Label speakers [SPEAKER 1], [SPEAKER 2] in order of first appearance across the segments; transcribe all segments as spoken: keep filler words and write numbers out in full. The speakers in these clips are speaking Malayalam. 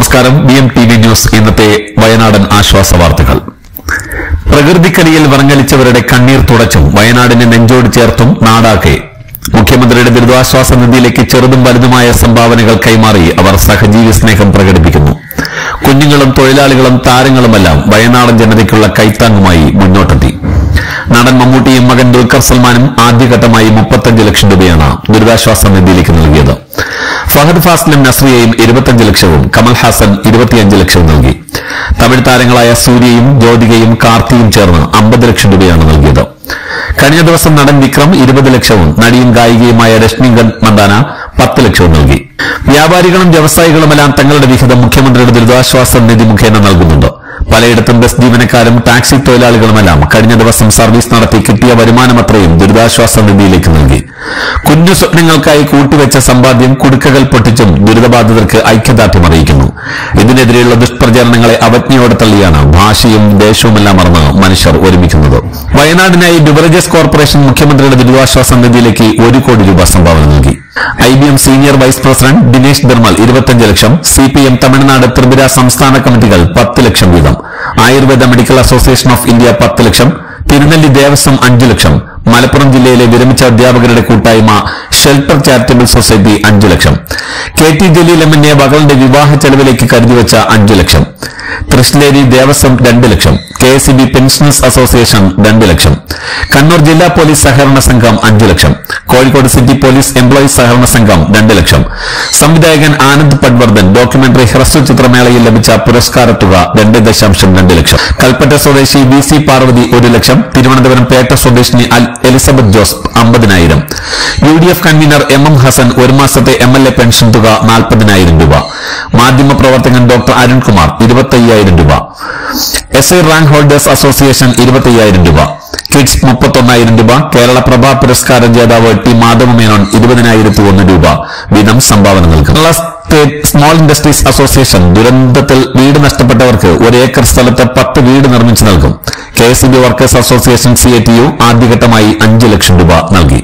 [SPEAKER 1] നമസ്കാരം. B M T V news ഇന്നത്തെ വയനാടൻ ആശ്വാസ വാർത്തകൾ. പ്രകൃതിക്കലിയിൽ വറങ്ങലിച്ചവരുടെ കണ്ണീർ തുടച്ചും വയനാടിനെ നെഞ്ചോട് ചേർത്തും നാടാകെ മുഖ്യമന്ത്രിയുടെ ദുരിതാശ്വാസ നിധിയിലേക്ക് ചെറുതും വലുതുമായ സംഭാവനകൾ കൈമാറി അവർ സഹജീവി സ്നേഹം പ്രകടിപ്പിക്കുന്നു. കുഞ്ഞുങ്ങളും തൊഴിലാളികളും താരങ്ങളുമെല്ലാം വയനാടൻ ജനതയ്ക്കുള്ള കൈത്താങ്ങുമായി മുന്നോട്ടെത്തി. നടൻ മമ്മൂട്ടിയും മകൻ ദുൽഖർ സൽമാനും ആദ്യഘട്ടമായി മുപ്പത്തഞ്ച് ലക്ഷം രൂപയാണ് ദുരിതാശ്വാസ നിധിയിലേക്ക് നൽകിയത്. ഫഹദ് ഫാസിലും നസ്രിയയും ഇരുപത്തിയഞ്ച് ലക്ഷവും കമൽ ഹാസൻ ഇരുപത്തിയഞ്ച് ലക്ഷവും നൽകി. തമിഴ് താരങ്ങളായ സൂര്യയും ജ്യോതികയും കാർത്തിയും ചേർന്ന് അമ്പത് ലക്ഷം രൂപയാണ് നൽകിയത്. കഴിഞ്ഞ ദിവസം നടൻ വിക്രം ഇരുപത് ലക്ഷവും നടിയും ഗായികയുമായ രശ്മികൻ മന്ദാന പത്ത് ലക്ഷവും നൽകി. വ്യാപാരികളും വ്യവസായികളുമെല്ലാം തങ്ങളുടെ വിഹിതം മുഖ്യമന്ത്രിയുടെ ദുരിതാശ്വാസ നിധി മുഖേന നൽകുന്നുണ്ട്. പലയിടത്തും ബസ് ജീവനക്കാരും ടാക്സി തൊഴിലാളികളുമെല്ലാം കഴിഞ്ഞ ദിവസം സർവീസ് നടത്തി കിട്ടിയ വരുമാനമത്രയും ദുരിതാശ്വാസ നിധിയിലേക്ക് നൽകി. കുഞ്ഞു സ്വപ്നങ്ങൾക്കായി കൂട്ടിവെച്ച സമ്പാദ്യം കുടുക്കകൾ പൊട്ടിച്ചും ദുരിതബാധിതർക്ക് ഐക്യദാർഢ്യം അറിയിക്കുന്നു. ഇതിനെതിരെയുള്ള ദുഷ്പ്രചാരണങ്ങളെ അവജ്ഞയോടെ തള്ളിയാണ് ഭാഷയും ദേശവുമെല്ലാം മറന്ന് മനുഷ്യർ ഒരുമിക്കുന്നത്. വയനാടിനായി ബിവറേജസ് കോർപ്പറേഷൻ മുഖ്യമന്ത്രിയുടെ ദുരിതാശ്വാസ നിധിയിലേക്ക് ഒരു കോടി രൂപ സംഭാവന നൽകി. I B M senior vice president Dinesh Dharmal ഇരുപത്തിയഞ്ച് lakh, C P M Tamil Nadu Tripura സംസ്ഥാന കമ്മിറ്റികൾ പത്ത് ലക്ഷം വീതം, Ayurveda medical association of India പത്ത് ലക്ഷം, തിരുനെല്ലി ദേവസ്വം അഞ്ചു ലക്ഷം, മലപ്പുറം ജില്ലയിലെ വിരമിച്ച അധ്യാപകരുടെ കൂട്ടായ്മ ഷെൽട്ടർ ചാരിറ്റബിൾ സൊസൈറ്റി അഞ്ചു lakh, K T Jaleel M N A മകളുടെ വിവാഹ ചെലവിലേക്ക് കരുതിവെച്ച അഞ്ചു ലക്ഷം, തൃശ്ശേരി ദേവസ്വം രണ്ട് lakh, K S E B pensioners association രണ്ട് ലക്ഷം, കണ്ണൂർ ജില്ലാ പോലീസ് സഹകരണ സംഘം അഞ്ചു lakh, Kozhikode city police employees സഹകരണ സംഘം രണ്ട് ലക്ഷം, സംവിധായകൻ ആനന്ദ് പട്വർദ്ധൻ ഡോക്യുമെന്ററി ഹ്രസ്വ ചിത്രമേളയിൽ ലഭിച്ച പുരസ്കാര തുക രണ്ട് ദശാംശം രണ്ട് ലക്ഷം, കൽപ്പറ്റ സ്വദേശി വി സി പാർവതി ഒരു ലക്ഷം, തിരുവനന്തപുരം പേട്ട സ്വദേശിനി എലിസബത്ത് ജോസ് അമ്പതിനായിരം, U D F convener M M Hassan ഒരു മാസത്തെ എം എൽ എ പെൻഷൻ തുക നാൽപ്പതിനായിരം രൂപ, മാധ്യമപ്രവർത്തകൻ ഡോക്ടർ അരുൺകുമാർ ഇരുപത്തയ്യായിരം രൂപ, S I rank holders association ഇരുപത്തയ്യായിരം രൂപ, കിഡ്സ് മുപ്പത്തൊന്നായിരം രൂപ, കേരള പ്രഭ പുരസ്കാര ജേതാവ് ടി മാധവ മേനോൻ ഇരുപതിനായിരത്തി ഒന്ന് രൂപ വീതം സംഭാവന നൽകും. Kerala state small industries association ദുരന്തത്തിൽ വീട് നഷ്ടപ്പെട്ടവർക്ക് ഒരു ഏക്കർ സ്ഥലത്ത് പത്ത് വീട് നിർമ്മിച്ചു നൽകും. K S E B workers association C I T U ആദ്യഘട്ടമായി അഞ്ച് ലക്ഷം രൂപ നൽകി.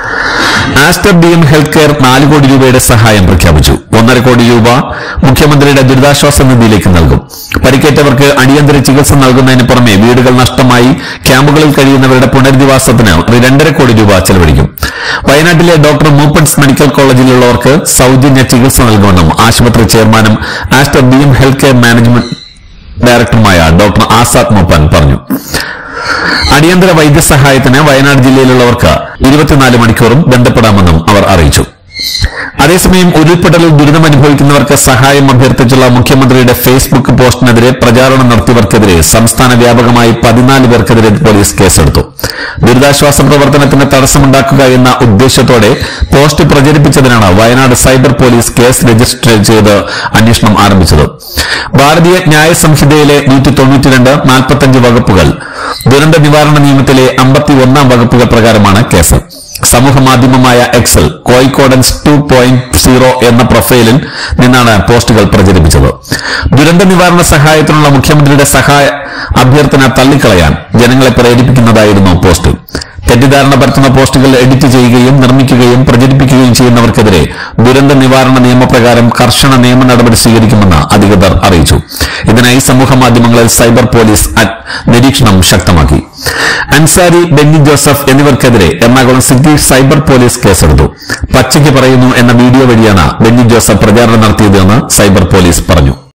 [SPEAKER 1] Aster D M health care നാല് കോടി രൂപയുടെ സഹായം പ്രഖ്യാപിച്ചു. ഒന്നര കോടി രൂപ മുഖ്യമന്ത്രിയുടെ ദുരിതാശ്വാസ നിധിയിലേക്ക് നൽകും. പരിക്കേറ്റവർക്ക് അടിയന്തര ചികിത്സ നൽകുന്നതിന് പുറമെ വീടുകൾ നഷ്ടമായി ക്യാമ്പുകളിൽ കഴിയുന്നവരുടെ പുനരധിവാസത്തിന് രണ്ടര കോടി രൂപ ചെലവഴിക്കും. വയനാട്ടിലെ ഡോക്ടർ മൂപ്പൻസ് മെഡിക്കൽ കോളേജിലുള്ളവർക്ക് സൌജന്യ ചികിത്സ നൽകുമെന്നും ആശുപത്രി ചെയർമാനും Aster D M health care management ഡയറക്ടറുമായ ഡോക്ടർ ആസാദ് മൂപ്പൻ പറഞ്ഞു. അടിയന്തര വൈദ്യസഹായത്തിന് വയനാട് ജില്ലയിലുള്ളവർക്ക് ഇരുപത്തിനാല് മണിക്കൂറും ബന്ധപ്പെടാമെന്നും അവർ അറിയിച്ചു. അതേസമയം ഉരുൾപൊട്ടലിൽ ദുരിതമനുഭവിക്കുന്നവർക്ക് സഹായം അഭ്യർത്ഥിച്ചുള്ള മുഖ്യമന്ത്രിയുടെ ഫേസ്ബുക്ക് പോസ്റ്റിനെതിരെ പ്രചാരണം നടത്തിയവർക്കെതിരെ സംസ്ഥാന വ്യാപകമായി പതിനാല് പേർക്കെതിരെ പോലീസ് കേസെടുത്തു. ദുരിതാശ്വാസ പ്രവർത്തനത്തിന് തടസ്സമുണ്ടാക്കുക എന്ന ഉദ്ദേശത്തോടെ പോസ്റ്റ് പ്രചരിപ്പിച്ചതിനാണ് Wayanad cyber police case register ചെയ്ത് അന്വേഷണം ആരംഭിച്ചത്. ഭാരതീയ ന്യായ സംഹിതയിലെ നൂറ്റി തൊണ്ണൂറ്റിരണ്ട് നാൽപ്പത്തിയഞ്ച് വകുപ്പുകൾ, ദുരന്ത നിവാരണ നിയമത്തിലെ അമ്പത്തി ഒന്നാം വകുപ്പുകൾ പ്രകാരമാണ് കേസ്. സമൂഹമാധ്യമമായ എക്സൽ കോഴിക്കോടൻസ് ടു പോയിന്റ് സീറോ എന്ന പ്രൊഫൈലിൽ നിന്നാണ് പോസ്റ്റുകൾ പ്രചരിപ്പിച്ചത്. ദുരന്ത നിവാരണ സഹായത്തിനുള്ള മുഖ്യമന്ത്രിയുടെ സഹായ അഭ്യർത്ഥന തള്ളിക്കളയാൻ ജനങ്ങളെ പ്രേരിപ്പിക്കുന്നതായിരുന്നു പോസ്റ്റ്. തെറ്റിദ്ധാരണ പരത്തുന്ന പോസ്റ്റുകൾ എഡിറ്റ് ചെയ്യുകയും നിർമ്മിക്കുകയും പ്രചരിപ്പിക്കുകയും ചെയ്യുന്നവർക്കെതിരെ ദുരന്ത നിവാരണ നിയമപ്രകാരം കർശന നിയമ നടപടി സ്വീകരിക്കുമെന്ന് അധികൃതർ അറിയിച്ചു. ഇതിനായി സമൂഹമാധ്യമങ്ങളിൽ സൈബർ പോലീസ് നിരീക്ഷണം ശക്തമാക്കി. അൻസാരി, ബെന്നി ജോസഫ് എന്നിവർക്കെതിരെ എറണാകുളം സിറ്റി സൈബർ പോലീസ് കേസെടുത്തു. പച്ചയ്ക്ക് പറയുന്നു എന്ന വീഡിയോ വഴിയാണ് ബെന്നി ജോസഫ് പ്രചാരണം നടത്തിയതെന്ന് സൈബർ പോലീസ് പറഞ്ഞു.